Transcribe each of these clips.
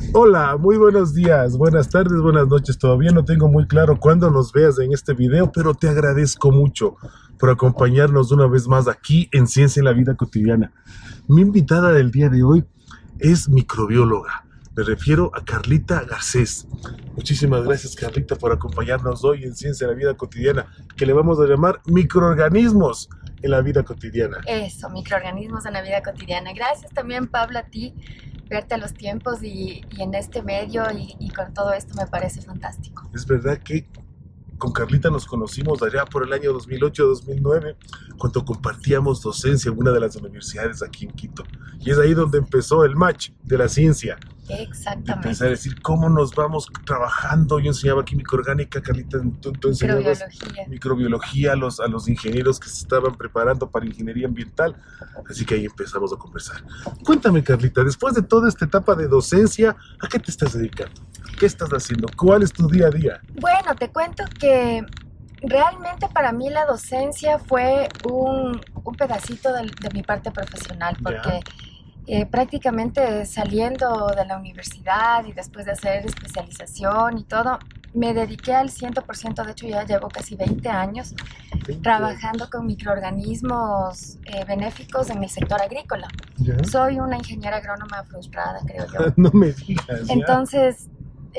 Hola, muy buenos días, buenas tardes, buenas noches. Todavía no tengo muy claro cuándo nos veas en este video, pero te agradezco mucho por acompañarnos una vez más aquí en Ciencia en la Vida Cotidiana. Mi invitada del día de hoy es microbióloga. Me refiero a Carlita Garcés. Muchísimas gracias, Carlita, por acompañarnos hoy en Ciencia en la Vida Cotidiana, que le vamos a llamar microorganismos en la vida cotidiana. Eso, microorganismos en la vida cotidiana. Gracias también, Pablo, a ti, verte a los tiempos y en este medio y con todo esto me parece fantástico. Es verdad que con Carlita nos conocimos allá por el año 2008-2009, cuando compartíamos docencia en una de las universidades aquí en Quito. Y es ahí donde empezó el match de la ciencia. De Exactamente. pensar, decir, cómo nos vamos trabajando. Yo enseñaba química orgánica, Carlita, tú enseñabas microbiología a los ingenieros que se estaban preparando para ingeniería ambiental. Así que ahí empezamos a conversar. Cuéntame, Carlita, después de toda esta etapa de docencia, ¿a qué te estás dedicando? ¿Qué estás haciendo? ¿Cuál es tu día a día? Bueno, te cuento que realmente para mí la docencia fue un pedacito de mi parte profesional, porque prácticamente saliendo de la universidad y después de hacer especialización y todo, me dediqué al 100%, de hecho ya llevo casi 20 años trabajando con microorganismos benéficos en el sector agrícola. ¿Ya? Soy una ingeniera agrónoma frustrada, creo yo. No me digas. Entonces,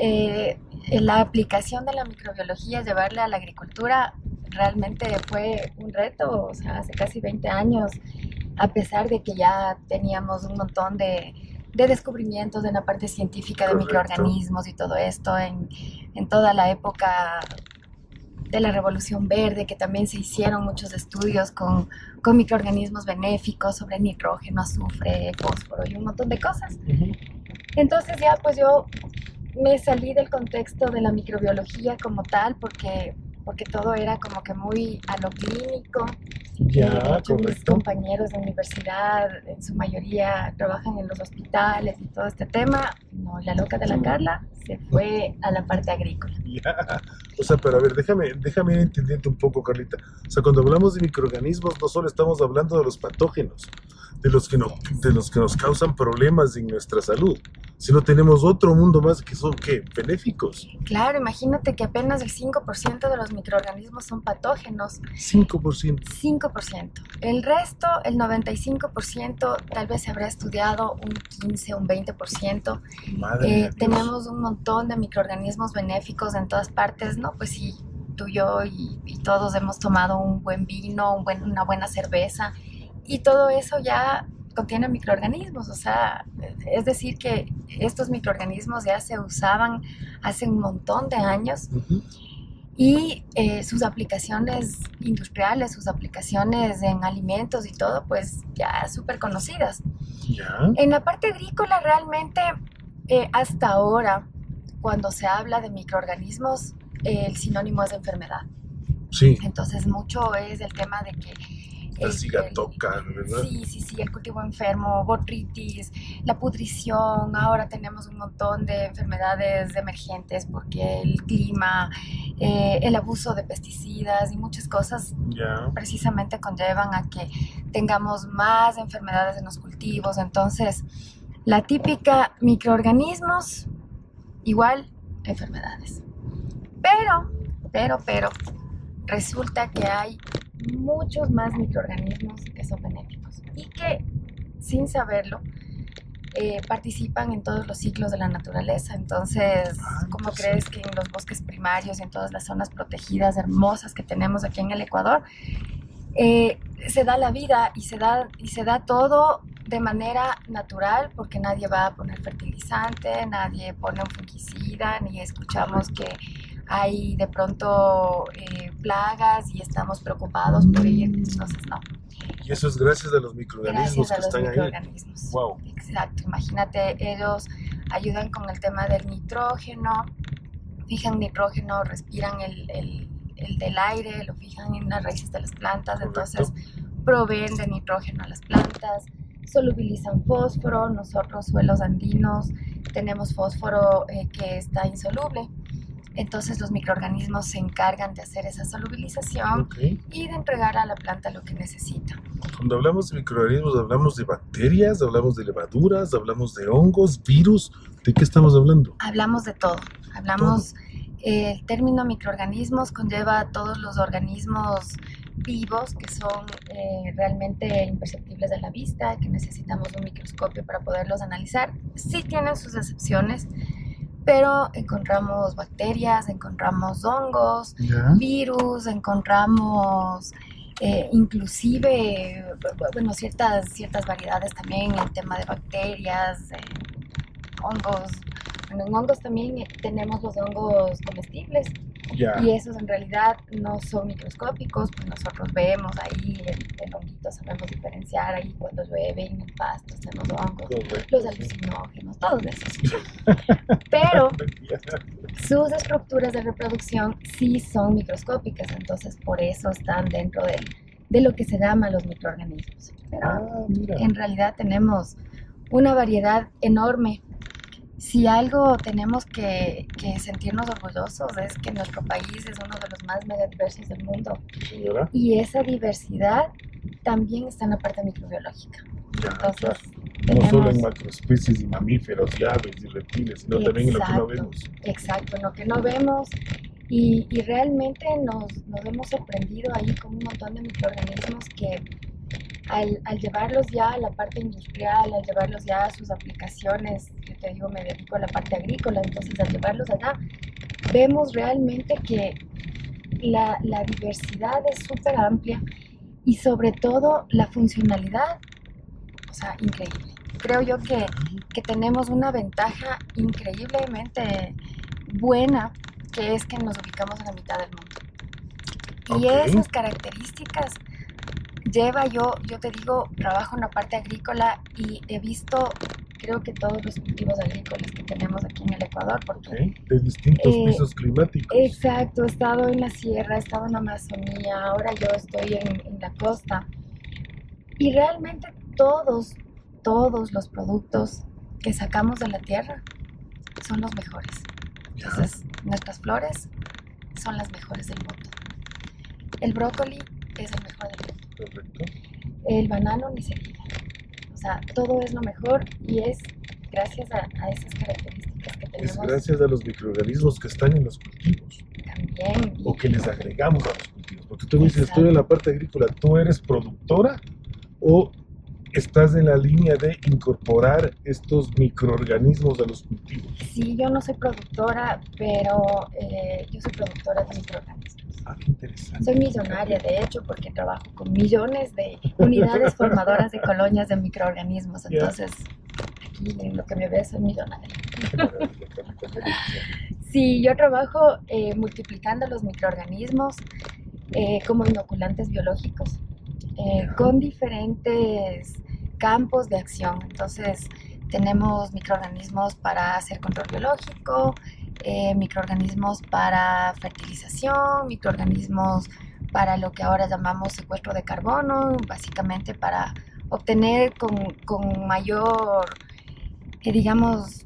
la aplicación de la microbiología, llevarla a la agricultura, realmente fue un reto, o sea, hace casi 20 años, a pesar de que ya teníamos un montón de descubrimientos en la parte científica de microorganismos y todo esto en toda la época de la Revolución Verde, que también se hicieron muchos estudios con microorganismos benéficos sobre nitrógeno, azufre, fósforo y un montón de cosas. Entonces ya pues yo me salí del contexto de la microbiología como tal porque todo era como que muy a lo clínico. De hecho, mis compañeros de universidad, en su mayoría, trabajan en los hospitales y todo este tema. No, la loca de la Carla se fue a la parte agrícola. Ya. O sea, pero a ver, déjame ir entendiendo un poco, Carlita. O sea, cuando hablamos de microorganismos, no solo estamos hablando de los patógenos, de los que nos causan problemas en nuestra salud, sino tenemos otro mundo más que son, ¿qué? Benéficos. Claro, imagínate que apenas el 5% de los microorganismos son patógenos. 5%. 5%. El resto, el 95%, tal vez se habrá estudiado un 15, un 20%. Tenemos un montón de microorganismos benéficos en todas partes, ¿no? Pues sí, tú, yo y todos hemos tomado un buen vino, una buena cerveza, y todo eso ya contiene microorganismos, o sea, es decir que estos microorganismos ya se usaban hace un montón de años y sus aplicaciones industriales, sus aplicaciones en alimentos y todo, pues ya súper conocidas. ¿Ya? En la parte agrícola realmente hasta ahora, cuando se habla de microorganismos, el sinónimo es de enfermedad. Sí. Entonces mucho es el tema de que la cigatoca, ¿verdad? Sí, el cultivo enfermo, botrytis, la pudrición. Ahora tenemos un montón de enfermedades emergentes porque el clima, el abuso de pesticidas y muchas cosas precisamente conllevan a que tengamos más enfermedades en los cultivos. Entonces, la típica microorganismos igual enfermedades. Pero, resulta que hay muchos más microorganismos que son benéficos y que, sin saberlo, participan en todos los ciclos de la naturaleza. Entonces, ¿cómo crees que en los bosques primarios y en todas las zonas protegidas hermosas que tenemos aquí en el Ecuador, se da la vida y se da todo de manera natural, porque nadie va a poner fertilizante, nadie pone un fungicida, ni escuchamos que hay de pronto plagas y estamos preocupados por ello? Entonces no. Y eso es gracias a los microorganismos que están ahí. Wow. Exacto, imagínate, ellos ayudan con el tema del nitrógeno, fijan nitrógeno, respiran el del aire, lo fijan en las raíces de las plantas. Correcto. Entonces proveen de nitrógeno a las plantas, solubilizan fósforo. Nosotros, suelos andinos, tenemos fósforo que está insoluble. Entonces los microorganismos se encargan de hacer esa solubilización Ok. y de entregar a la planta lo que necesita. Cuando hablamos de microorganismos, hablamos de bacterias, hablamos de levaduras, hablamos de hongos, virus. ¿De qué estamos hablando? Hablamos de todo. Hablamos, el término microorganismos conlleva a todos los organismos vivos que son realmente imperceptibles a la vista, que necesitamos un microscopio para poderlos analizar. Sí tienen sus excepciones, pero encontramos bacterias, encontramos hongos, Ya. virus, encontramos inclusive, bueno, ciertas variedades también en el tema de bacterias, hongos. Bueno, en hongos también tenemos los hongos comestibles Ya. y esos en realidad no son microscópicos, pues nosotros vemos ahí el honguito, sabemos diferenciar ahí cuando llueve en el pasto, hacemos hongos, Correcto, los sí. alucinógenos, todos esos. Pero sus estructuras de reproducción sí son microscópicas, entonces por eso están dentro de lo que se llama los microorganismos. Pero Ah, mira. en realidad tenemos una variedad enorme. Si algo tenemos que sentirnos orgullosos es que nuestro país es uno de los más megadiversos del mundo. Señora. Y esa diversidad también está en la parte microbiológica. Ya, Entonces, claro. No solo en tenemos... macroespecies y mamíferos y aves y reptiles, sino también en lo que no vemos. Exacto, en lo que no vemos. Y realmente nos hemos sorprendido ahí con un montón de microorganismos que al llevarlos ya a la parte industrial, al llevarlos ya a sus aplicaciones, yo te digo, me dedico a la parte agrícola, entonces al llevarlos allá, vemos realmente que la diversidad es súper amplia y sobre todo la funcionalidad, o sea, increíble. Creo yo que tenemos una ventaja increíblemente buena, que es que nos ubicamos en la mitad del mundo. Y Ok. esas características yo te digo, trabajo en la parte agrícola y he visto, creo que todos los cultivos agrícolas que tenemos aquí en el Ecuador, porque... Ok. De distintos pisos climáticos. Exacto, he estado en la sierra, he estado en la Amazonía, ahora yo estoy en la costa. Y realmente todos los productos que sacamos de la tierra son los mejores. Ya. Entonces, nuestras flores son las mejores del mundo. El brócoli es el mejor del mundo. Correcto. El banano ni se diga. O sea, todo es lo mejor y es gracias a esas características que Es tenemos gracias a los microorganismos que están en los cultivos también. o que les agregamos a los cultivos. Porque tú me dices, estoy en la parte agrícola, ¿tú eres productora o estás en la línea de incorporar estos microorganismos a los cultivos? Sí, yo no soy productora, pero yo soy productora de microorganismos. Ah, qué interesante. Soy millonaria, de hecho, porque trabajo con millones de unidades formadoras de colonias de microorganismos. Ya. Entonces, aquí en lo que me ves, soy millonaria. Qué maravilla, Carlita, qué delicia. Sí, yo trabajo multiplicando los microorganismos como inoculantes biológicos con diferentes campos de acción. Entonces, tenemos microorganismos para hacer control biológico, microorganismos para fertilización, microorganismos para lo que ahora llamamos secuestro de carbono, básicamente para obtener con mayor, digamos,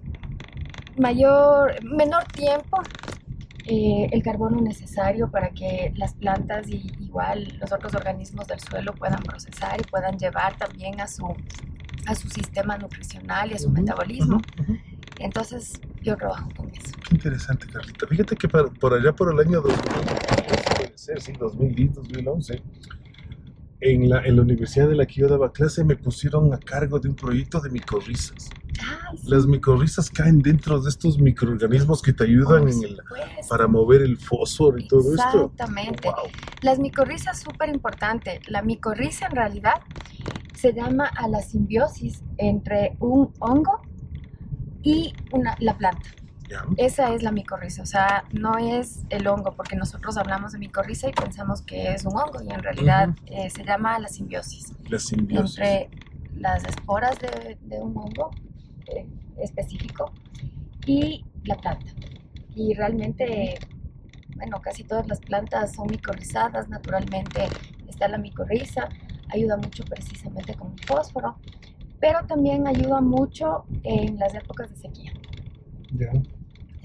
menor tiempo el carbono necesario para que las plantas y igual los otros organismos del suelo puedan procesar y puedan llevar también a su sistema nutricional y a su metabolismo. Entonces yo trabajo con eso. Qué interesante, Carlita. Fíjate que por allá por el año 2000, puede ser, sí, 2010, 2011, en la Universidad de la que yo daba clase me pusieron a cargo de un proyecto de micorrizas. Ay, sí. Las micorrizas caen dentro de estos microorganismos que te ayudan Por en supuesto. para mover el fósforo y todo esto. Exactamente. Wow. Las micorrizas es súper importante. La micorriza en realidad se llama a la simbiosis entre un hongo y la planta. Ya. Esa es la micorriza, o sea, no es el hongo, porque nosotros hablamos de micorriza y pensamos que es un hongo y en realidad se llama la simbiosis. La simbiosis. Entre las esporas de un hongo específico y la planta. Y realmente, bueno, casi todas las plantas son micorrizadas, naturalmente está la micorriza, ayuda mucho precisamente con el fósforo, pero también ayuda mucho en las épocas de sequía. Ya.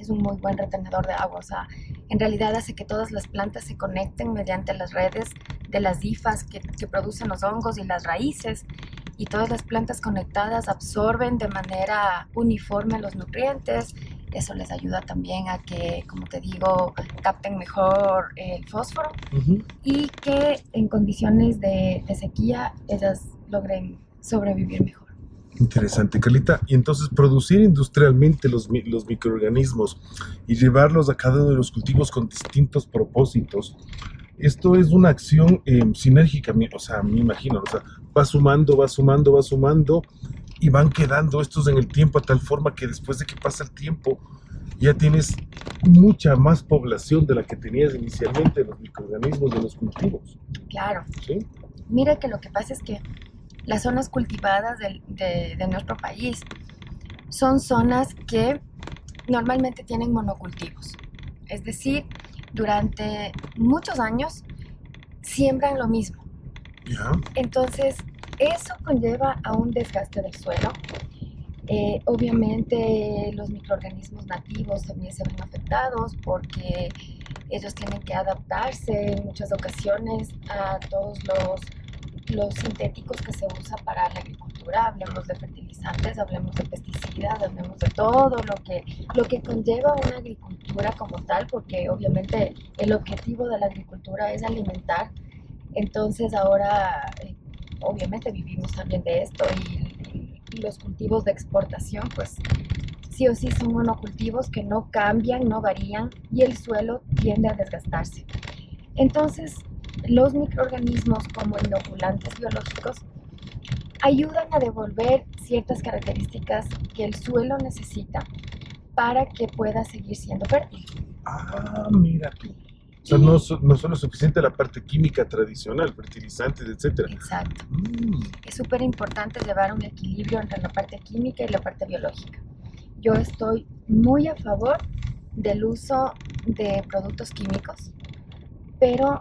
es un muy buen retenedor de agua. O sea, en realidad hace que todas las plantas se conecten mediante las redes de las hifas que producen los hongos y las raíces. Y todas las plantas conectadas absorben de manera uniforme los nutrientes. Eso les ayuda también a que, como te digo, capten mejor el fósforo y que en condiciones de sequía ellas logren sobrevivir mejor. Interesante, Carlita. Y entonces producir industrialmente los microorganismos y llevarlos a cada uno de los cultivos con distintos propósitos. Esto es una acción sinérgica, o sea, me imagino, o sea, va sumando, va sumando, va sumando y van quedando estos en el tiempo a tal forma que después de que pasa el tiempo ya tienes mucha más población de la que tenías inicialmente de los microorganismos de los cultivos. Claro. ¿Sí? Mira que lo que pasa es que las zonas cultivadas de nuestro país son zonas que normalmente tienen monocultivos. Es decir, durante muchos años siembran lo mismo. ¿Ya? Entonces, eso conlleva a un desgaste del suelo. Obviamente los microorganismos nativos también se ven afectados porque ellos tienen que adaptarse en muchas ocasiones a todos los sintéticos que se usa para la agricultura. Hablemos de fertilizantes, hablemos de pesticidas, hablemos de todo lo que conlleva una agricultura como tal, porque obviamente el objetivo de la agricultura es alimentar. Entonces ahora obviamente vivimos también de esto y los cultivos de exportación pues sí o sí son monocultivos que no cambian, no varían y el suelo tiende a desgastarse. Entonces los microorganismos como inoculantes biológicos ayudan a devolver ciertas características que el suelo necesita para que pueda seguir siendo fértil. Ah, mira tú. O sea, no solo es suficiente la parte química tradicional, fertilizantes, etcétera. Exacto. Es súper importante llevar un equilibrio entre la parte química y la parte biológica. Yo estoy muy a favor del uso de productos químicos, pero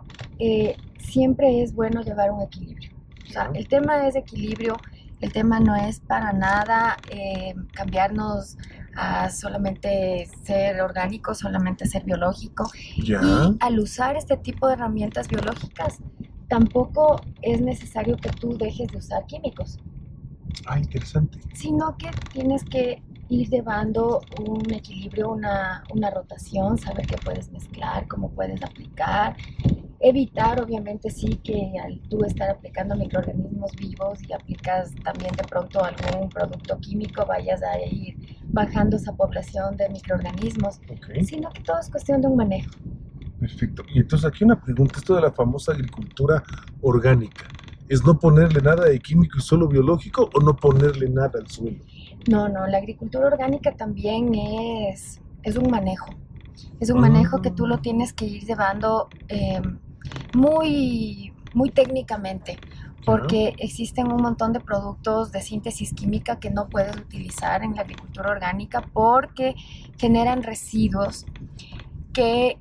siempre es bueno llevar un equilibrio. O sea, el tema es equilibrio, el tema no es para nada cambiarnos a solamente ser orgánico, solamente ser biológico. ¿Ya? Y al usar este tipo de herramientas biológicas, tampoco es necesario que tú dejes de usar químicos. Ah, interesante. Sino que tienes que ir llevando un equilibrio, una rotación, saber qué puedes mezclar, cómo puedes aplicar. Evitar, obviamente, sí que al tú estar aplicando microorganismos vivos y aplicas también de pronto algún producto químico, vayas a ir bajando esa población de microorganismos, sino que todo es cuestión de un manejo. Perfecto. Y entonces aquí una pregunta, esto de la famosa agricultura orgánica, ¿es no ponerle nada de químico y solo biológico o no ponerle nada al suelo? No, la agricultura orgánica también es un manejo. Es un manejo que tú lo tienes que ir llevando muy, muy técnicamente, porque existen un montón de productos de síntesis química que no puedes utilizar en la agricultura orgánica porque generan residuos que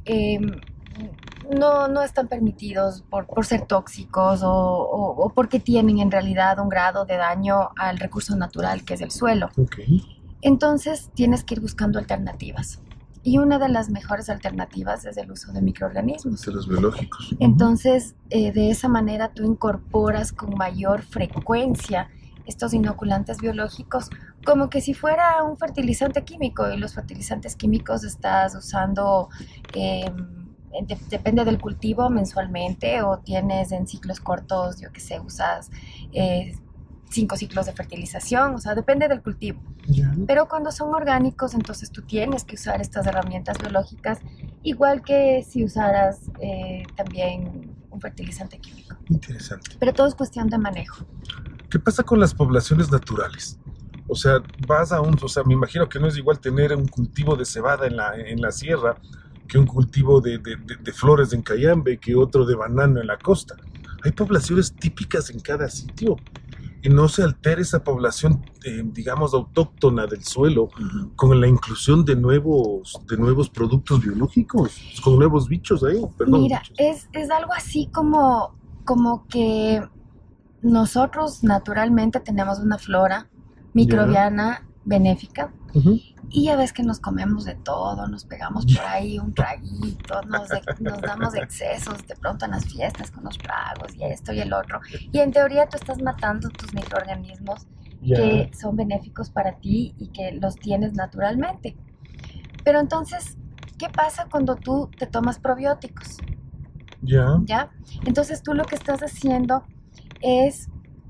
no están permitidos por ser tóxicos o porque tienen en realidad un grado de daño al recurso natural que es el suelo. Entonces tienes que ir buscando alternativas. Y una de las mejores alternativas es el uso de microorganismos. De los biológicos. Entonces, de esa manera tú incorporas con mayor frecuencia estos inoculantes biológicos como que si fuera un fertilizante químico, y los fertilizantes químicos estás usando, depende del cultivo, mensualmente, o tienes en ciclos cortos, yo que sé, usas 5 ciclos de fertilización, o sea, depende del cultivo. Pero cuando son orgánicos, entonces tú tienes que usar estas herramientas biológicas, igual que si usaras también un fertilizante químico. Interesante. Pero todo es cuestión de manejo. ¿Qué pasa con las poblaciones naturales? O sea, me imagino que no es igual tener un cultivo de cebada en la sierra que un cultivo de flores en Cayambe, que otro de banano en la costa. Hay poblaciones típicas en cada sitio. Y no se altera esa población, digamos, autóctona del suelo con la inclusión de nuevos productos biológicos, con nuevos bichos ahí. Mira, es algo así como que nosotros naturalmente tenemos una flora microbiana benéfica Ujú. Y ya ves que nos comemos de todo, nos pegamos por ahí un traguito, nos damos excesos de pronto en las fiestas con los tragos y esto y el otro. Y en teoría tú estás matando tus microorganismos Ya, que son benéficos para ti y que los tienes naturalmente. Pero entonces, ¿qué pasa cuando tú te tomas probióticos? ya. ¿Ya? Entonces tú lo que estás haciendo es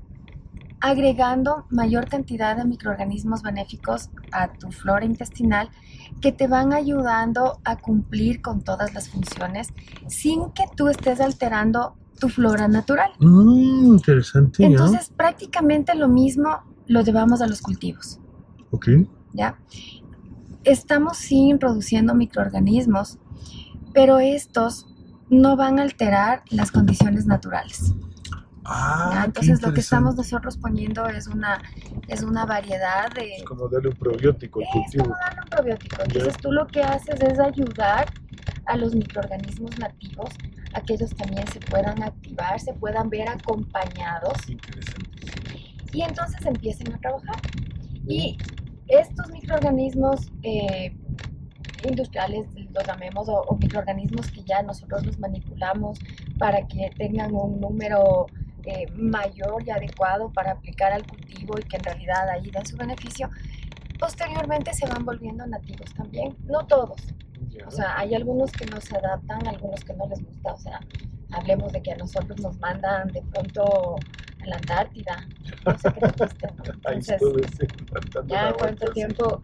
agregando mayor cantidad de microorganismos benéficos a tu flora intestinal que te van ayudando a cumplir con todas las funciones sin que tú estés alterando tu flora natural. Interesante, ya. Entonces, prácticamente lo mismo lo llevamos a los cultivos, Ok. ¿ya? Estamos sí introduciendo microorganismos, pero estos no van a alterar las condiciones naturales. ¿Ya? Qué Entonces lo que estamos interesante. nosotros poniendo es una variedad de... Es como darle un probiótico al Es cultivo. como darle un probiótico. Entonces tú lo que haces es ayudar a los microorganismos nativos a que ellos también se puedan activar, se puedan ver acompañados Interesante. y entonces empiecen a trabajar. Y estos microorganismos industriales, los llamemos, o microorganismos que ya nosotros los manipulamos para que tengan un número mayor y adecuado para aplicar al cultivo y que en realidad ahí den su beneficio, posteriormente se van volviendo nativos también. No todos, Ya. o sea, hay algunos que no se adaptan, algunos que no les gusta, o sea, hablemos de que a nosotros nos mandan de pronto a la Antártida, no sé qué te guste, ¿no? Ahí Entonces, estuve, sí, dando ya una cuánto vuelta, sí. tiempo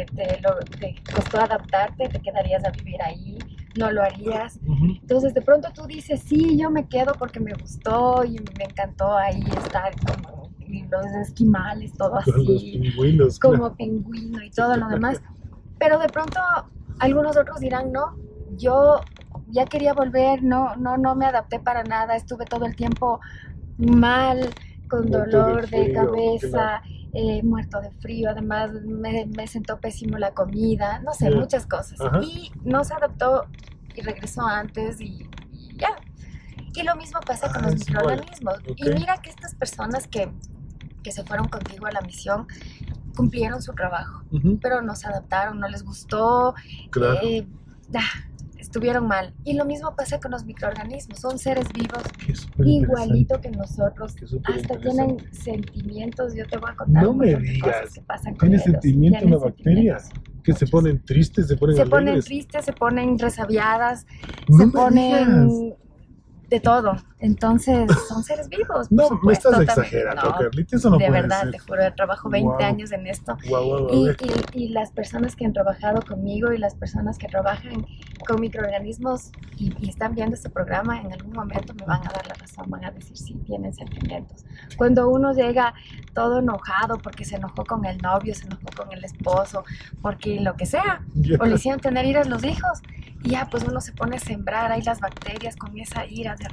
te costó adaptarte, te quedarías a vivir ahí, no lo harías. Ujú. Entonces de pronto tú dices, sí, yo me quedo porque me gustó y me encantó ahí estar como los esquimales, todo Con los así, pingüinos, como claro. pingüino y todo lo demás. Pero de pronto algunos otros dirán, no, yo ya quería volver, no me adapté para nada, estuve todo el tiempo mal, con Muerto de dolor de frío, cabeza, muerto de frío, además me sentó pésimo la comida, no sé, Ya. muchas cosas. Ajá. Y no se adaptó y regresó antes y ya. Y lo mismo pasa con los Es igual. microorganismos. Ok. Y mira que estas personas que se fueron contigo a la misión cumplieron su trabajo, Ujú. pero no se adaptaron, no les gustó, Claro. estuvieron mal. Y lo mismo pasa con los microorganismos, son seres vivos Qué súper igualito que nosotros, Qué súper hasta tienen interesante. sentimientos. Yo te voy a contar No un me montón de cosas digas. que pasan con ¿Tiene ellos. sentimiento Tienen una bacteria? sentimientos. Que se Muchos. ponen tristes, se ponen Se ponen alegres. tristes, se ponen resabiadas, No se me ponen digas. de todo. Entonces, son seres vivos, por No, me supuesto. estás También. exagerando, No, Carlita, eso no de puede verdad, ser. te juro, trabajo 20 Guau. años en esto. Guau, a Y, ver. y las personas que han trabajado conmigo y las personas que trabajan con microorganismos y están viendo este programa, en algún momento me van a dar la razón, van a decir sí, tienen sentimientos. Cuando uno llega todo enojado porque se enojó con el novio, se enojó con el esposo, porque lo que sea, Ya. o le hicieron tener iras los hijos, y ya pues uno se pone a sembrar ahí las bacterias con esa ira de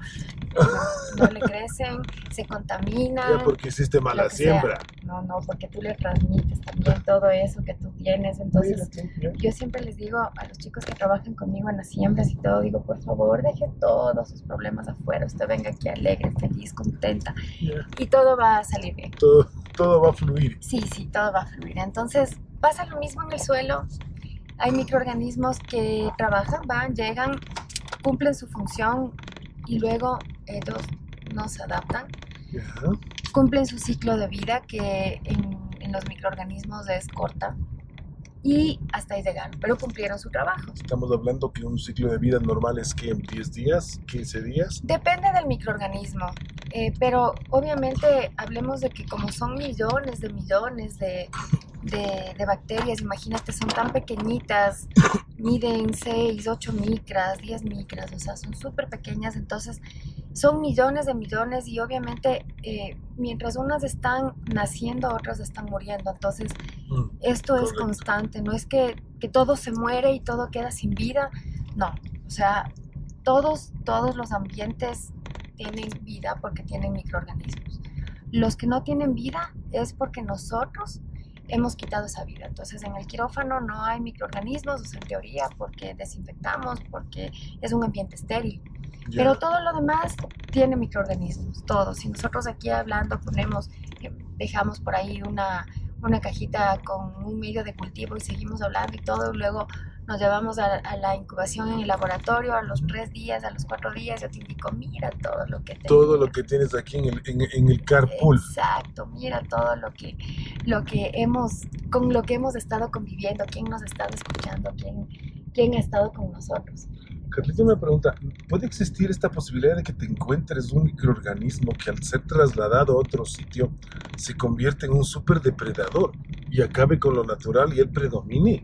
no le crecen, se contaminan. Ya porque hiciste lo mala que sea. siembra. No, porque tú le transmites también todo eso que tú tienes. Entonces, Mira, ya. yo siempre les digo a los chicos que trabajan conmigo en las siembras y todo, digo, por favor, deje todos sus problemas afuera. Usted venga aquí alegre, feliz, contenta Ya. y todo va a salir bien. Todo va a fluir. Sí, todo va a fluir. Entonces, pasa lo mismo en el suelo. Hay microorganismos que trabajan, van, llegan, cumplen su función y luego ellos no se adaptan. Ya. Cumplen su ciclo de vida, que en los microorganismos es corta, y hasta ahí llegaron, pero cumplieron su trabajo. Estamos hablando que un ciclo de vida normal es que en 10 días, 15 días. Depende del microorganismo, pero obviamente hablemos de que como son millones de bacterias, imagínate, son tan pequeñitas, miden 6, 8 micras, 10 micras, o sea, son súper pequeñas, entonces son millones de millones y obviamente mientras unas están naciendo, otras están muriendo, entonces esto es Correcto. constante, no es que todo se muere y todo queda sin vida, no, o sea, todos los ambientes tienen vida porque tienen microorganismos. Los que no tienen vida es porque nosotros hemos quitado esa vida. Entonces en el quirófano no hay microorganismos, o sea, en teoría, porque desinfectamos, porque es un ambiente estéril. Ya. Pero todo lo demás tiene microorganismos, todo. Si nosotros aquí hablando ponemos, dejamos por ahí una una cajita con un medio de cultivo y seguimos hablando y todo, y luego nos llevamos a la incubación en el laboratorio a los 3 días, a los 4 días, yo te indico, mira todo lo que Todo lo tenía. que tienes aquí en el carpool. Exacto, mira todo lo que hemos, con lo que hemos estado conviviendo, quién nos ha estado escuchando, quién ha estado con nosotros. Carlita, una pregunta. ¿Puede existir esta posibilidad de que te encuentres un microorganismo que al ser trasladado a otro sitio se convierte en un superdepredador y acabe con lo natural y él predomine?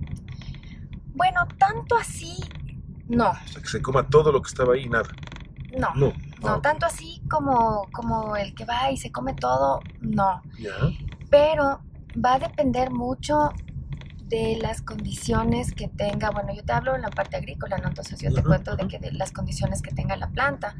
Bueno, tanto así, no, O sea, que se coma todo lo que estaba ahí y nada. no, No. no, Ok. tanto así como el que va y se come todo, no. Ya. Pero va a depender mucho de las condiciones que tenga, bueno, yo te hablo en la parte agrícola, ¿no? Entonces yo te cuento de las condiciones que tenga la planta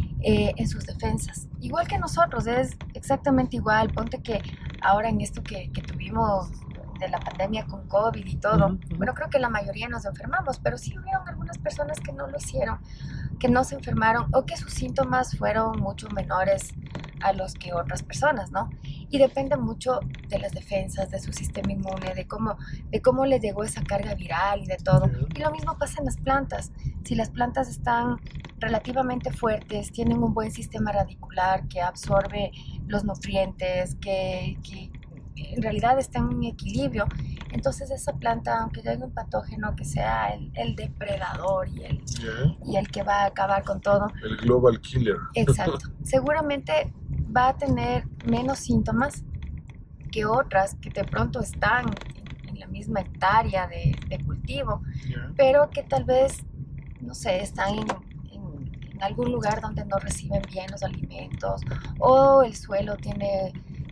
en sus defensas. Igual que nosotros, es exactamente igual. Ponte que ahora en esto que tuvimos de la pandemia con COVID y todo, bueno, creo que la mayoría nos enfermamos, pero sí hubieron algunas personas que no lo hicieron, que no se enfermaron o que sus síntomas fueron mucho menores a los que otras personas, ¿no? Y depende mucho de las defensas, de su sistema inmune, de cómo le llegó esa carga viral y de todo. Y lo mismo pasa en las plantas. Si las plantas están relativamente fuertes, tienen un buen sistema radicular que absorbe los nutrientes, que en realidad está en un equilibrio, entonces esa planta, aunque llegue un patógeno que sea el depredador y el que va a acabar con todo, El Global Killer. exacto, seguramente va a tener menos síntomas que otras que de pronto están en la misma hectárea de cultivo, pero que tal vez, no sé, están en algún lugar donde no reciben bien los alimentos o el suelo tiene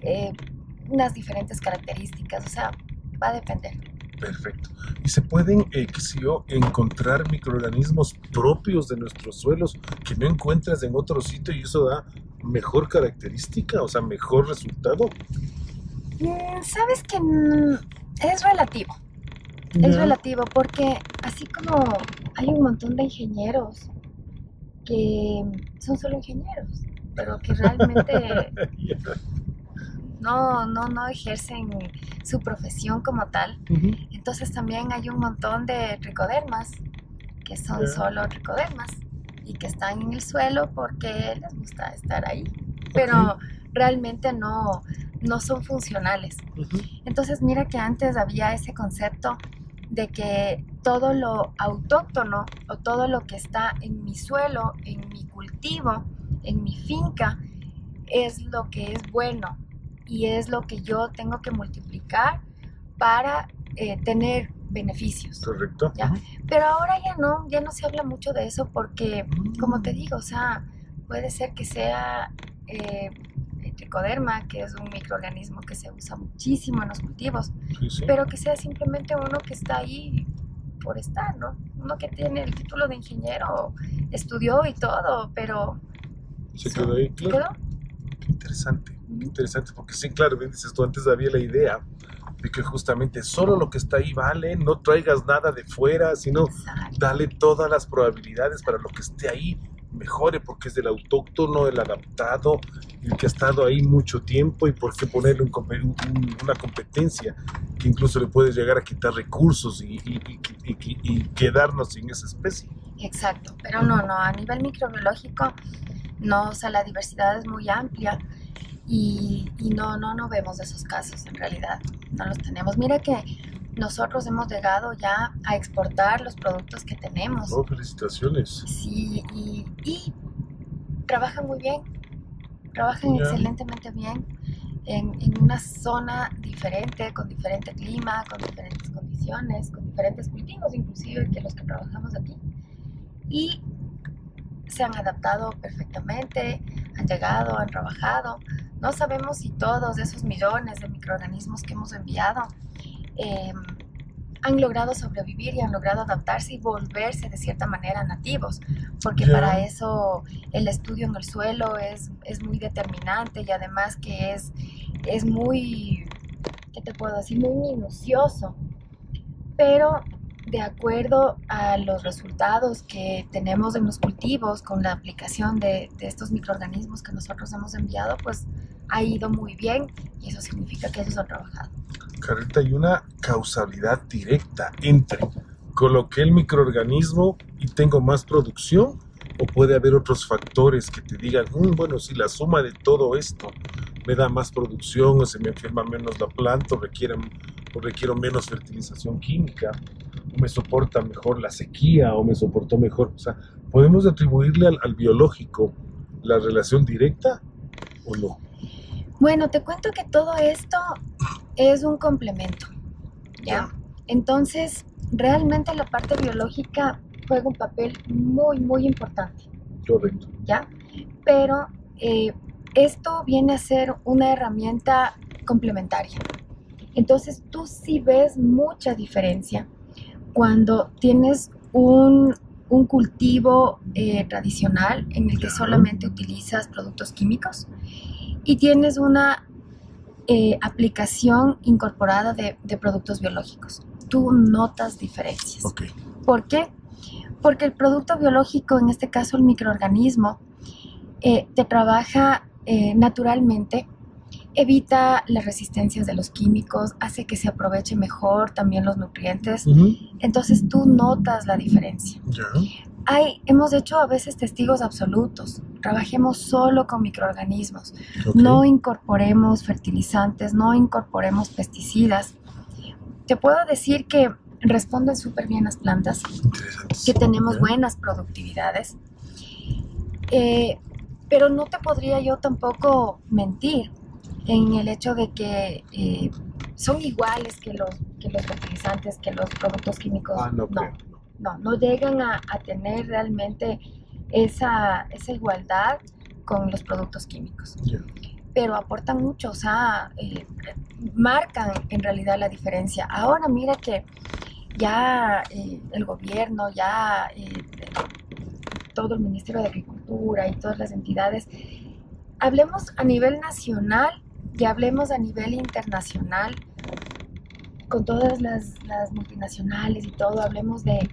unas diferentes características, o sea, va a depender. Perfecto. ¿Y se pueden, qué sé yo, encontrar microorganismos propios de nuestros suelos que no encuentras en otro sitio y eso da mejor característica, o sea, mejor resultado? Sabes que es relativo. Es relativo porque así como hay un montón de ingenieros que son solo ingenieros, pero que realmente no ejercen su profesión como tal. Entonces también hay un montón de tricodermas que son solo tricodermas y que están en el suelo porque les gusta estar ahí, pero realmente no son funcionales. Entonces mira que antes había ese concepto de que todo lo autóctono o todo lo que está en mi suelo, en mi cultivo, en mi finca, es lo que es bueno y es lo que yo tengo que multiplicar para tener beneficios. Correcto. ¿Ya? Pero ahora ya no se habla mucho de eso porque, como te digo, o sea, puede ser que sea tricoderma, que es un microorganismo que se usa muchísimo en los cultivos, pero que sea simplemente uno que está ahí por estar, ¿no? Uno que tiene el título de ingeniero, estudió y todo, pero se quedó ahí, claro. Qué interesante, porque sí, claro, bien dices tú, antes había la idea de que justamente solo lo que está ahí vale, no traigas nada de fuera, sino dale todas las probabilidades para lo que esté ahí mejore, porque es del autóctono, el adaptado, el que ha estado ahí mucho tiempo, y por qué ponerle una competencia que incluso le puede llegar a quitar recursos y quedarnos sin esa especie. Exacto, pero no, a nivel microbiológico, no, o sea, la diversidad es muy amplia y no vemos esos casos en realidad, no los tenemos. Mira que nosotros hemos llegado ya a exportar los productos que tenemos. Oh, felicitaciones. Sí, y trabajan muy bien, trabajan excelentemente bien en una zona diferente, con diferente clima, con diferentes condiciones, con diferentes cultivos, inclusive que los que trabajamos aquí. Y se han adaptado perfectamente, han llegado, han trabajado. No sabemos si todos esos millones de microorganismos que hemos enviado han logrado sobrevivir y han logrado adaptarse y volverse de cierta manera nativos, porque para eso el estudio en el suelo es muy determinante y además que es muy, ¿qué te puedo decir? Muy minucioso, pero de acuerdo a los resultados que tenemos en los cultivos con la aplicación de estos microorganismos que nosotros hemos enviado, pues ha ido muy bien y eso significa que ellos han trabajado. Carlita, hay una causalidad directa entre coloqué el microorganismo y tengo más producción, o puede haber otros factores que te digan, bueno, si la suma de todo esto me da más producción, o se me enferma menos la planta, o requiero menos fertilización química, o me soporta mejor la sequía, o me soportó mejor. O sea, ¿podemos atribuirle al biológico la relación directa o no? Bueno, te cuento que todo esto es un complemento, ¿ya? Entonces, realmente la parte biológica juega un papel muy, muy importante, Correcto. ¿ya? Pero esto viene a ser una herramienta complementaria. Entonces, tú sí ves mucha diferencia cuando tienes un cultivo tradicional en el que solamente utilizas productos químicos y tienes una aplicación incorporada de productos biológicos. Tú notas diferencias. Okay. ¿Por qué? Porque el producto biológico, en este caso el microorganismo, te trabaja naturalmente, evita las resistencias de los químicos, hace que se aproveche mejor también los nutrientes. Entonces tú notas la diferencia. Hemos hecho a veces testigos absolutos. Trabajemos solo con microorganismos. Okay. No incorporemos fertilizantes, no incorporemos pesticidas. Te puedo decir que responden súper bien las plantas, que tenemos buenas productividades. Pero no te podría yo tampoco mentir en el hecho de que son iguales que los fertilizantes, que los productos químicos. No llegan a tener realmente esa igualdad con los productos químicos. Pero aportan mucho, o sea, marcan en realidad la diferencia. Ahora mira que ya el gobierno, ya todo el Ministerio de Agricultura y todas las entidades, hablemos a nivel nacional y hablemos a nivel internacional, con todas las multinacionales y todo, hablemos de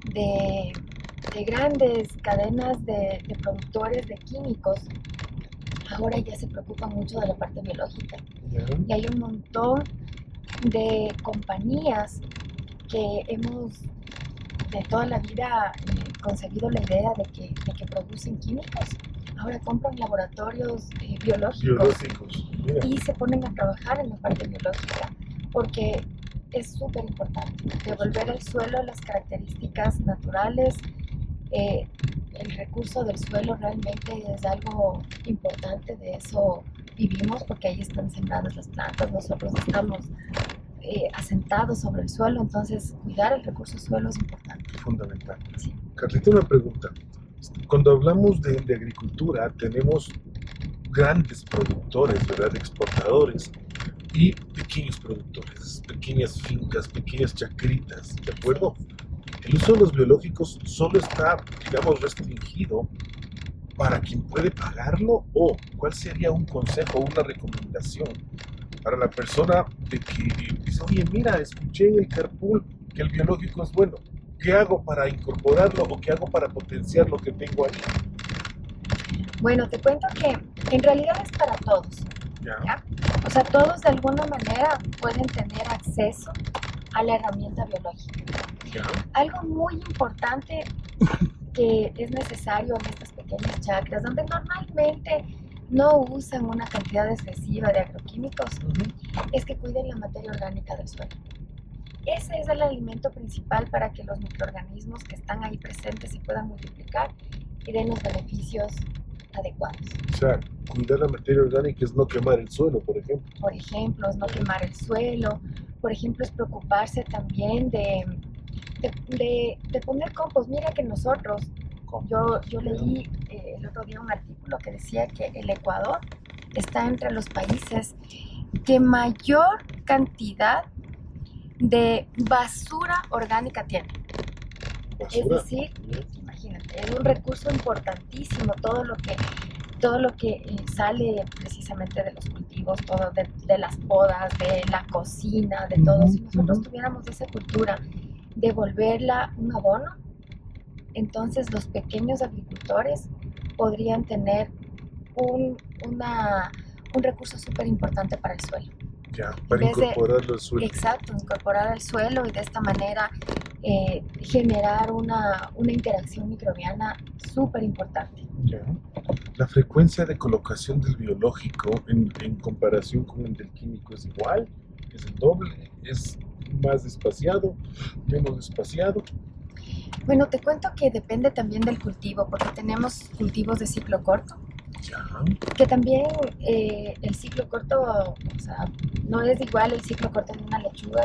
grandes cadenas de productores de químicos. Ahora ya se preocupan mucho de la parte biológica. Y hay un montón de compañías que hemos de toda la vida concebido la idea de que producen químicos. Ahora compran laboratorios biológicos. Y se ponen a trabajar en la parte biológica, porque es súper importante devolver al suelo las características naturales. El recurso del suelo realmente es algo importante, de eso vivimos, porque ahí están sembradas las plantas, nosotros estamos asentados sobre el suelo, entonces cuidar el recurso suelo es importante. Fundamental. Sí. Carlita, una pregunta. Cuando hablamos de agricultura, tenemos grandes productores, ¿verdad? Exportadores y pequeños productores, pequeñas fincas, pequeñas chacritas, ¿de acuerdo? El uso de los biológicos solo está, digamos, restringido para quien puede pagarlo, o ¿cuál sería un consejo o una recomendación para la persona de que dice, oye, mira, escuché en el carpool que el biológico es bueno? ¿Qué hago para incorporarlo o qué hago para potenciar lo que tengo ahí? Bueno, te cuento que en realidad es para todos. ¿Ya? O sea, todos de alguna manera pueden tener acceso a la herramienta biológica. ¿Ya? Algo muy importante que es necesario en estas pequeñas chacras, donde normalmente no usan una cantidad excesiva de agroquímicos, es que cuiden la materia orgánica del suelo. Ese es el alimento principal para que los microorganismos que están ahí presentes se puedan multiplicar y den los beneficios adecuados. O sea, cuidar la materia orgánica es no quemar el suelo, por ejemplo. Por ejemplo, es no quemar el suelo. Por ejemplo, es preocuparse también de poner compost. Mira que nosotros, yo leí el otro día un artículo que decía que el Ecuador está entre los países que mayor cantidad de basura orgánica tiene. ¿Basura? Es decir, imagínate, es un recurso importantísimo todo lo que sale precisamente de los cultivos, todo de las podas, de la cocina, de todo. Si nosotros tuviéramos esa cultura de volverla un abono, entonces los pequeños agricultores podrían tener un recurso súper importante para el suelo. Ya, En para vez de, incorporarlo al suelo. exacto, incorporar al suelo y de esta manera generar una interacción microbiana súper importante. Ya. La frecuencia de colocación del biológico en comparación con el del químico es igual, es el doble, es más espaciado, menos espaciado. Bueno, te cuento que depende también del cultivo, porque tenemos cultivos de ciclo corto, Ya, que también el ciclo corto, o sea, no es igual el ciclo corto de una lechuga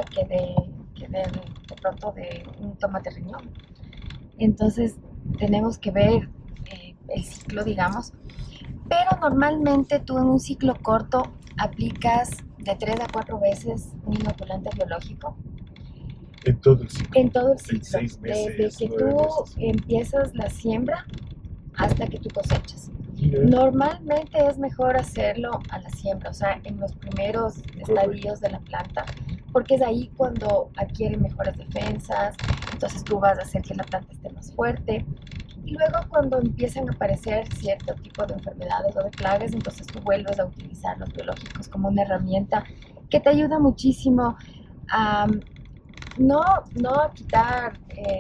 de pronto de un tomate riñón. Entonces, tenemos que ver el ciclo, digamos, pero normalmente tú en un ciclo corto aplicas de 3 a 4 veces un inoculante biológico en todo el ciclo. en todo el En ciclo, 6 desde meses, que 9 tú meses. empiezas la siembra hasta que tú cosechas. Ya, Normalmente es mejor hacerlo a la siembra, o sea, en los primeros estadios de la planta, porque es ahí cuando adquiere mejores defensas, entonces tú vas a hacer que la planta esté más fuerte. Y luego cuando empiezan a aparecer cierto tipo de enfermedades o de plagas, entonces tú vuelves a utilizar los biológicos como una herramienta que te ayuda muchísimo a no, no a quitar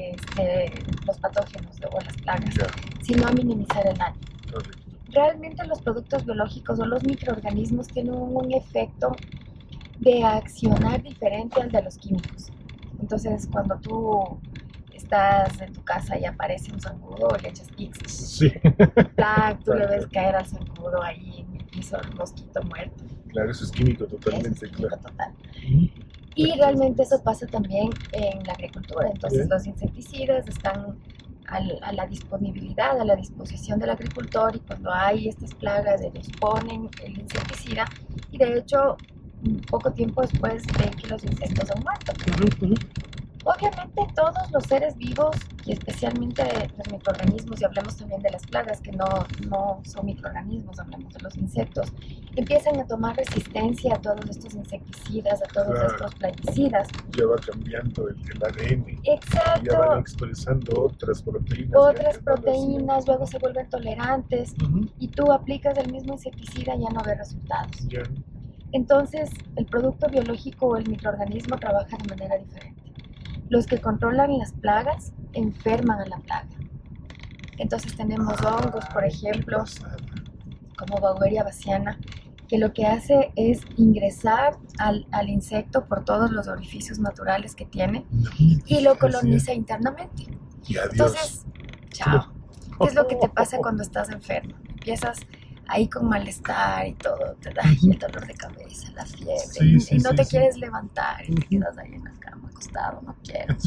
los patógenos o las plagas, ya, sino a minimizar el daño. correcto. Realmente los productos biológicos o los microorganismos tienen un efecto de accionar diferente al de los químicos. Entonces, cuando tú estás en tu casa y aparece un zancudo, le echas X, Sí, tú le ves caer al zancudo ahí en el piso, el mosquito muerto. claro, eso es químico Eso es totalmente, químico claro. total. Y realmente eso pasa también en la agricultura. Entonces, los insecticidas están a la disponibilidad, a la disposición del agricultor, y cuando hay estas plagas ellos ponen el insecticida y de hecho poco tiempo después ven que los insectos han muerto. Obviamente todos los seres vivos y especialmente los microorganismos, y hablemos también de las plagas que no son microorganismos, hablamos de los insectos, empiezan a tomar resistencia a todos estos insecticidas, a todos estos plaguicidas. Ya va cambiando el ADN. Exacto. Ya van expresando otras proteínas. Otras proteínas, luego se vuelven tolerantes y tú aplicas el mismo insecticida y ya no ves resultados. Ya. Entonces, el producto biológico o el microorganismo trabaja de manera diferente. Los que controlan las plagas enferman a la plaga. Entonces tenemos hongos, por ejemplo, como Beauveria bassiana, que lo que hace es ingresar al insecto por todos los orificios naturales que tiene y lo coloniza internamente. Y adiós. Entonces, chao. ¿Qué es lo que te pasa cuando estás enfermo? Empiezas ahí con malestar y todo, te da el dolor de cabeza, la fiebre, y no te quieres levantar y te quedas ahí en la cama acostado, no quieres.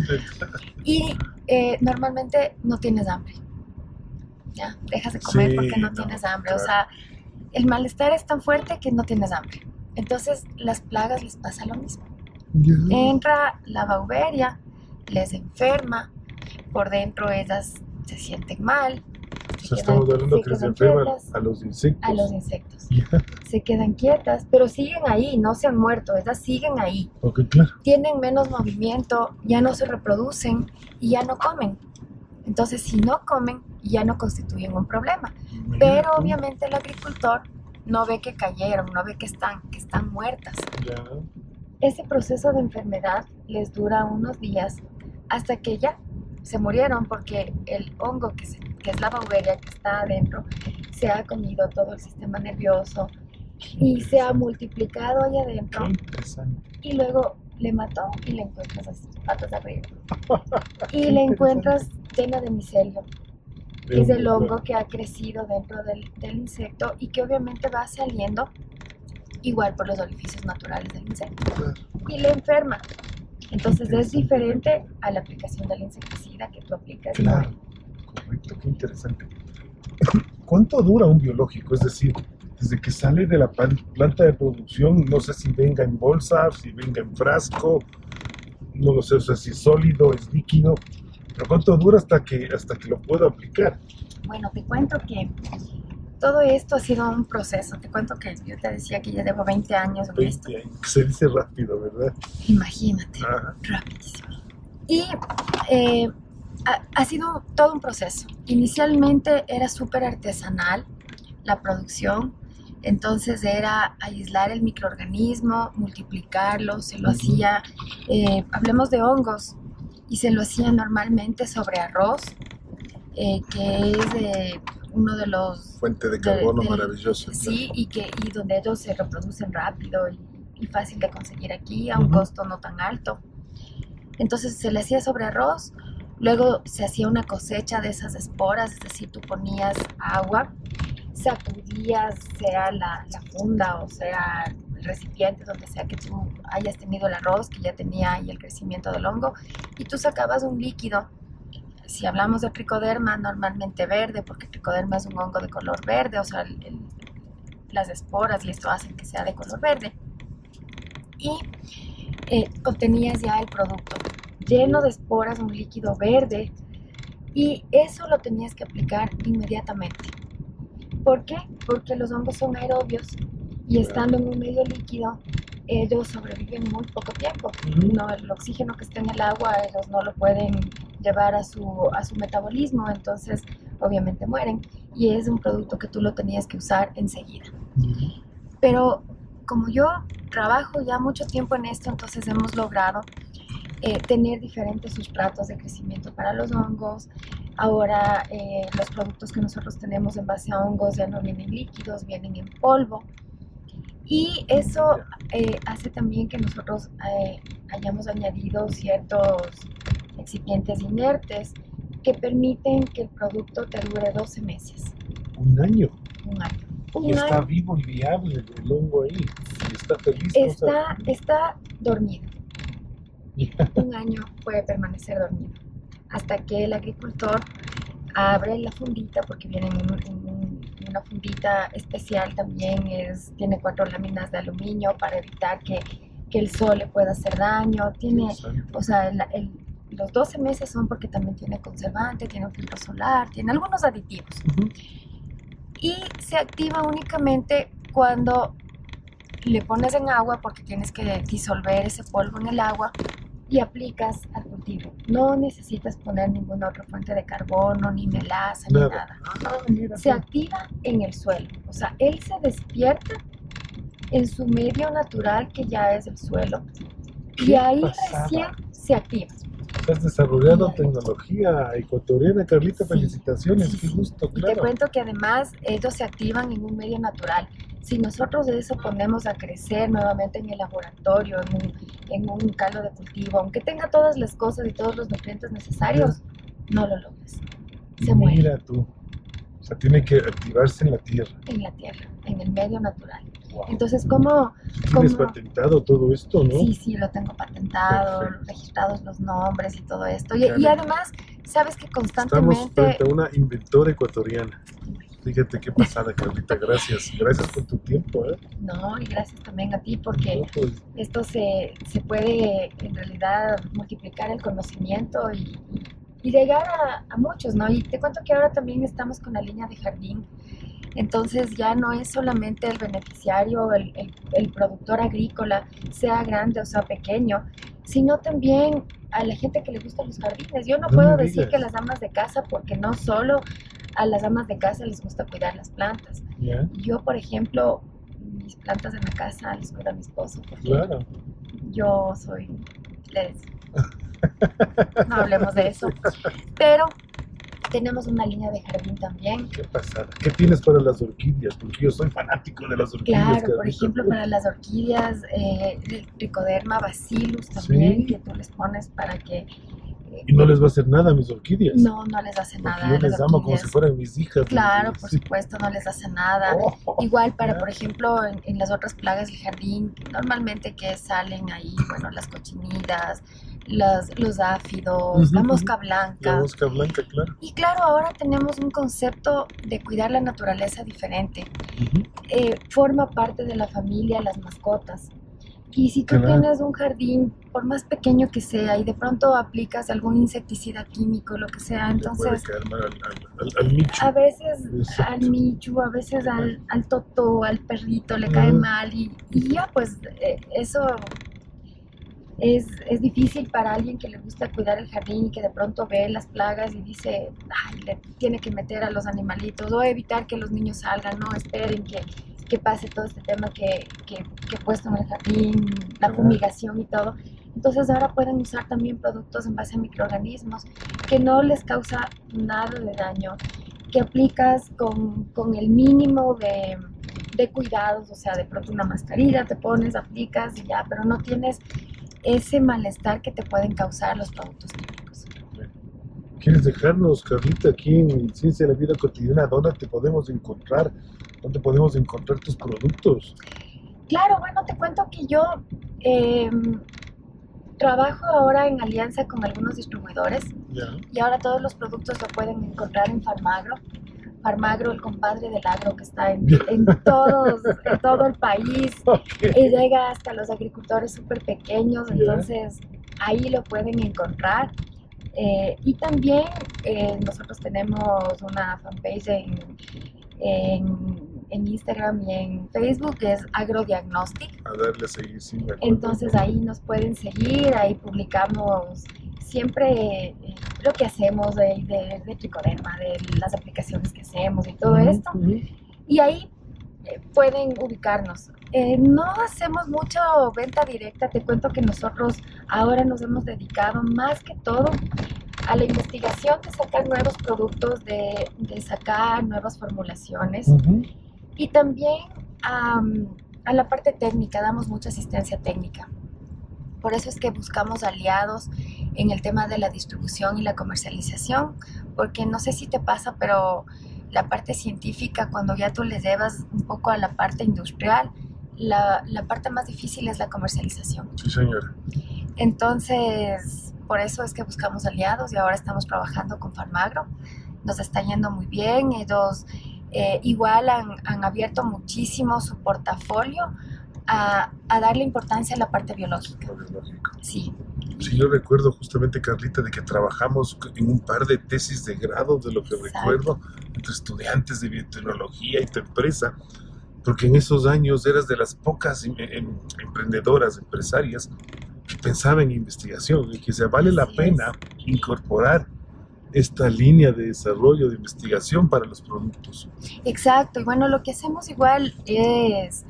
Y normalmente no tienes hambre, ¿ya? Dejas de comer porque no tienes hambre, o sea, el malestar es tan fuerte que no tienes hambre. Entonces, las plagas les pasa lo mismo. Entra la Beauveria, les enferma, por dentro ellas se sienten mal. O sea, estamos hablando que se enferman a los insectos. A los insectos. Se quedan quietas, pero siguen ahí, no se han muerto, ellas siguen ahí. Ok, claro. Tienen menos movimiento, ya no se reproducen y ya no comen. Entonces, si no comen, ya no constituyen un problema. Pero obviamente el agricultor no ve que cayeron, no ve que están muertas. Ya. Ese proceso de enfermedad les dura unos días hasta que ya se murieron, porque el hongo que es la Beauveria que está adentro se ha comido todo el sistema nervioso y se ha multiplicado allá adentro y luego le mató y le encuentras así, patas arriba y le encuentras llena de micelio, que es el hongo que ha crecido dentro del insecto y que obviamente va saliendo igual por los orificios naturales del insecto y le enferma. Entonces es diferente a la aplicación del insecticida que tú aplicas. Claro, correcto, qué interesante. ¿Cuánto dura un biológico? Es decir, desde que sale de la planta de producción, no sé si venga en bolsa, si venga en frasco, no lo sé, o sea, si es sólido, es líquido, pero ¿cuánto dura hasta que lo puedo aplicar? Bueno, te cuento que todo esto ha sido un proceso. Te cuento que yo te decía que ya llevo 20 años en esto. 20 años, se dice rápido, ¿verdad? Imagínate, rapidísimo. Y ha sido todo un proceso. Inicialmente era súper artesanal la producción. Entonces era aislar el microorganismo, multiplicarlo, se lo hacía, hablemos de hongos, y se lo hacía normalmente sobre arroz, que es uno de los... Fuente de carbono maravilloso. Sí, y donde ellos se reproducen rápido y fácil de conseguir aquí a un costo no tan alto. Entonces se le hacía sobre arroz, luego se hacía una cosecha de esas esporas, es decir, tú ponías agua, sacudías, sea la funda o sea el recipiente, donde sea que tú hayas tenido el arroz, que ya tenía ahí el crecimiento del hongo, y tú sacabas un líquido. Si hablamos de tricoderma, normalmente verde, porque el tricoderma es un hongo de color verde, o sea, las esporas y esto hacen que sea de color verde. Y obtenías ya el producto lleno de esporas, un líquido verde, y eso lo tenías que aplicar inmediatamente. ¿Por qué? Porque los hongos son aerobios y estando en un medio líquido, ellos sobreviven muy poco tiempo. No, el oxígeno que está en el agua, ellos no lo pueden llevar a su metabolismo, entonces obviamente mueren, y es un producto que tú lo tenías que usar enseguida. Pero como yo trabajo ya mucho tiempo en esto, entonces hemos logrado tener diferentes sustratos de crecimiento para los hongos. Ahora los productos que nosotros tenemos en base a hongos ya no vienen líquidos, vienen en polvo. Y eso hace también que nosotros hayamos añadido ciertos excipientes inertes que permiten que el producto te dure 12 meses. ¿Un año? Un año. Y está vivo y viable el hongo ahí. Y está feliz. Está dormido. Un año puede permanecer dormido. Hasta que el agricultor abre la fundita, porque viene en una fundita especial también, tiene 4 láminas de aluminio para evitar que el sol le pueda hacer daño. O sea, los 12 meses son porque también tiene conservante, tiene un filtro solar, tiene algunos aditivos. Y se activa únicamente cuando le pones en agua, porque tienes que disolver ese polvo en el agua, y aplicas al cultivo. No necesitas poner ninguna otra fuente de carbono, ni melaza, ni nada. Se activa en el suelo. O sea, él se despierta en su medio natural, que ya es el suelo, y ahí recién se activa. Has desarrollado tecnología ecuatoriana, Carlita, felicitaciones, qué gusto, claro. Y te cuento que además ellos se activan en un medio natural. Si nosotros de eso ponemos a crecer nuevamente en el laboratorio, en un caldo de cultivo, aunque tenga todas las cosas y todos los nutrientes necesarios, no lo logras. Se muere. Mira tú, o sea, tiene que activarse en la tierra. En la tierra, en el medio natural. Wow. Entonces, ¿cómo? ¿Tienes patentado todo esto, no? Sí, lo tengo patentado, registrados los nombres y todo esto. Y además, sabes que constantemente... Estamos frente a una inventora ecuatoriana. Fíjate qué pasada, Carlita, gracias por tu tiempo. No, y gracias también a ti, porque esto se puede en realidad multiplicar el conocimiento y llegar a muchos, ¿no? Y te cuento que ahora también estamos con la línea de jardín. Entonces ya no es solamente el beneficiario, el productor agrícola, sea grande o sea pequeño, sino también a la gente que le gustan los jardines. Yo no puedo decir que las amas de casa, porque no solo a las amas de casa les gusta cuidar las plantas. Yo, por ejemplo, mis plantas en la casa les cuida mi esposo, porque yo soy... No hablemos de eso. Pero tenemos una línea de jardín también. Qué pasada. ¿Qué tienes para las orquídeas? Porque yo soy fanático de las orquídeas. Claro, por ejemplo, para las orquídeas, el Trichoderma bacillus también, que tú les pones para que... ¿Y no les va a hacer nada a mis orquídeas? No, no les hace nada. Yo les amo como si fueran mis hijas. Claro, por supuesto, no les hace nada. Igual para, por ejemplo, en las otras plagas del jardín, normalmente que salen ahí, bueno, las cochinidas, los áfidos, la mosca blanca. La mosca blanca, claro. Y claro, ahora tenemos un concepto de cuidar la naturaleza diferente. Forma parte de la familia las mascotas. Y si tú tienes un jardín, por más pequeño que sea, y de pronto aplicas algún insecticida químico, lo que sea, entonces... al michu. A veces al michu, a veces al totó, al perrito le cae mal, y ya pues eso es difícil para alguien que le gusta cuidar el jardín y que de pronto ve las plagas y dice, ay, le tiene que meter a los animalitos o evitar que los niños salgan, no esperen que pase todo este tema que he puesto en el jardín, la fumigación y todo. Entonces ahora pueden usar también productos en base a microorganismos que no les causa nada de daño, que aplicas con el mínimo de cuidados, o sea, de pronto una mascarilla te pones, aplicas y ya, pero no tienes ese malestar que te pueden causar los productos químicos. ¿Quieres dejarnos, Carlita, aquí en Ciencia de la Vida Cotidiana, dónde te podemos encontrar? ¿Dónde podemos encontrar tus productos? Claro, bueno, te cuento que yo trabajo ahora en alianza con algunos distribuidores y ahora todos los productos lo pueden encontrar en Farmagro. Farmagro, el compadre del agro que está en todo el país y llega hasta los agricultores súper pequeños, entonces ahí lo pueden encontrar. Y también nosotros tenemos una fanpage en Instagram y en Facebook, que es Agrodiagnostic. A darle a seguir, sí, me acuerdo. Entonces ahí nos pueden seguir, ahí publicamos siempre lo que hacemos de tricoderma, de las aplicaciones que hacemos y todo esto. Y ahí pueden ubicarnos. No hacemos mucha venta directa, te cuento que nosotros ahora nos hemos dedicado más que todo a la investigación de sacar nuevos productos, de sacar nuevas formulaciones y también a la parte técnica, damos mucha asistencia técnica. Por eso es que buscamos aliados en el tema de la distribución y la comercialización, porque no sé si te pasa, pero la parte científica, cuando ya tú le llevas un poco a la parte industrial, la parte más difícil es la comercialización. Sí, señora. Entonces, por eso es que buscamos aliados y ahora estamos trabajando con Farmagro. Nos está yendo muy bien. Ellos igual han abierto muchísimo su portafolio a darle importancia a la parte biológica. Sí. Sí, yo recuerdo justamente, Carlita, de que trabajamos en un par de tesis de grado, de lo que recuerdo, entre estudiantes de biotecnología y tu empresa, porque en esos años eras de las pocas emprendedoras, empresarias, que pensaban en investigación y que se vale la pena incorporar esta línea de desarrollo de investigación para los productos. Exacto, y bueno, lo que hacemos igual es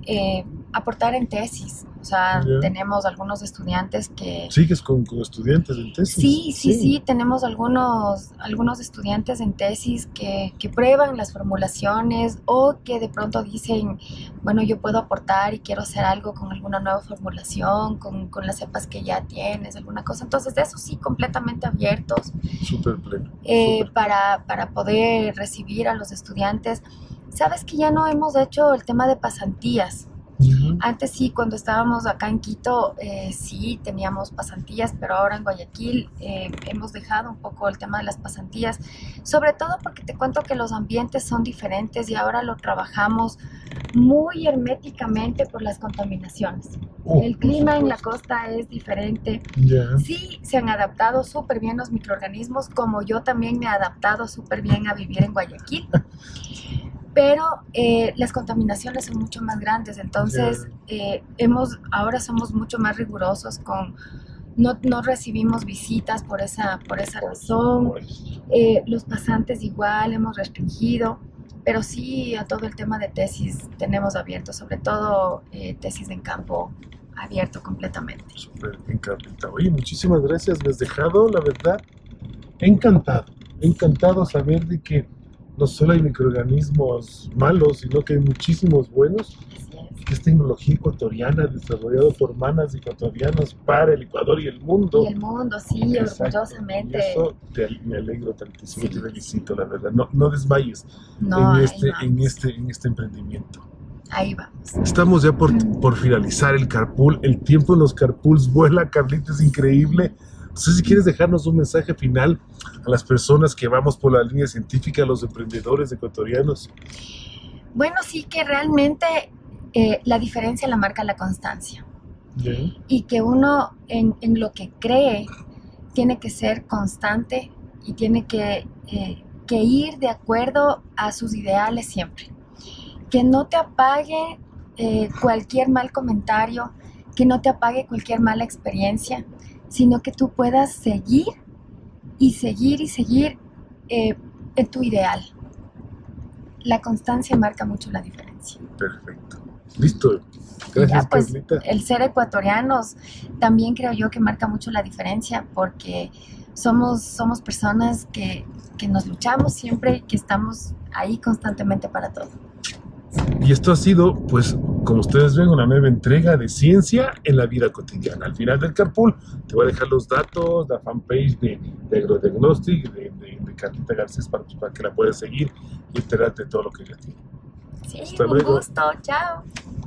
aportar en tesis. O sea, tenemos algunos estudiantes que... ¿Sigues con estudiantes en tesis? Sí, tenemos algunos estudiantes en tesis que prueban las formulaciones o que de pronto dicen, bueno, yo puedo aportar y quiero hacer algo con alguna nueva formulación, con las cepas que ya tienes, alguna cosa. Entonces, de eso sí, completamente abiertos. Súper pleno. Para poder recibir a los estudiantes. Sabes que ya no hemos hecho el tema de pasantías. Antes sí, cuando estábamos acá en Quito, sí teníamos pasantías, pero ahora en Guayaquil hemos dejado un poco el tema de las pasantías, sobre todo porque te cuento que los ambientes son diferentes y ahora lo trabajamos muy herméticamente por las contaminaciones. El clima en la costa es diferente. Sí, se han adaptado súper bien los microorganismos, como yo también me he adaptado súper bien a vivir en Guayaquil. Pero las contaminaciones son mucho más grandes, entonces ahora somos mucho más rigurosos no recibimos visitas por esa razón. Los pasantes igual hemos restringido, pero sí a todo el tema de tesis tenemos abierto, sobre todo tesis en campo abierto completamente. Súper bien, Carlita. Oye, muchísimas gracias, me has dejado, la verdad, encantado saber de que no solo hay microorganismos malos, sino que hay muchísimos buenos. Que es tecnología ecuatoriana, desarrollada por manos ecuatorianos para el Ecuador y el mundo. Y el mundo, sí, orgullosamente. Y eso me alegro tantísimo, te felicito, la verdad. No desmayes en este emprendimiento. Ahí vamos. Estamos ya por finalizar el carpool. El tiempo en los carpools vuela, Carlita, es increíble. No sé si quieres dejarnos un mensaje final a las personas que vamos por la línea científica, a los emprendedores ecuatorianos. Bueno, sí, que realmente la diferencia la marca la constancia. Y que uno en lo que cree tiene que ser constante y tiene que ir de acuerdo a sus ideales siempre. Que no te apague cualquier mal comentario, que no te apague cualquier mala experiencia, sino que tú puedas seguir en tu ideal. La constancia marca mucho la diferencia. ciencia. Perfecto. Listo. Y Gracias, ya, pues Carlita. el ser ecuatorianos también creo yo que marca mucho la diferencia porque somos personas que nos luchamos siempre y que estamos ahí constantemente para todo. Y esto ha sido, pues, como ustedes ven, una nueva entrega de ciencia en la vida cotidiana. Al final del Carpool te voy a dejar los datos, la fanpage de Agrodiagnostic, de Carlita Garcés, para que la puedas seguir y enterarte de todo lo que ella tiene. Sí, Hasta un luego. gusto, chao.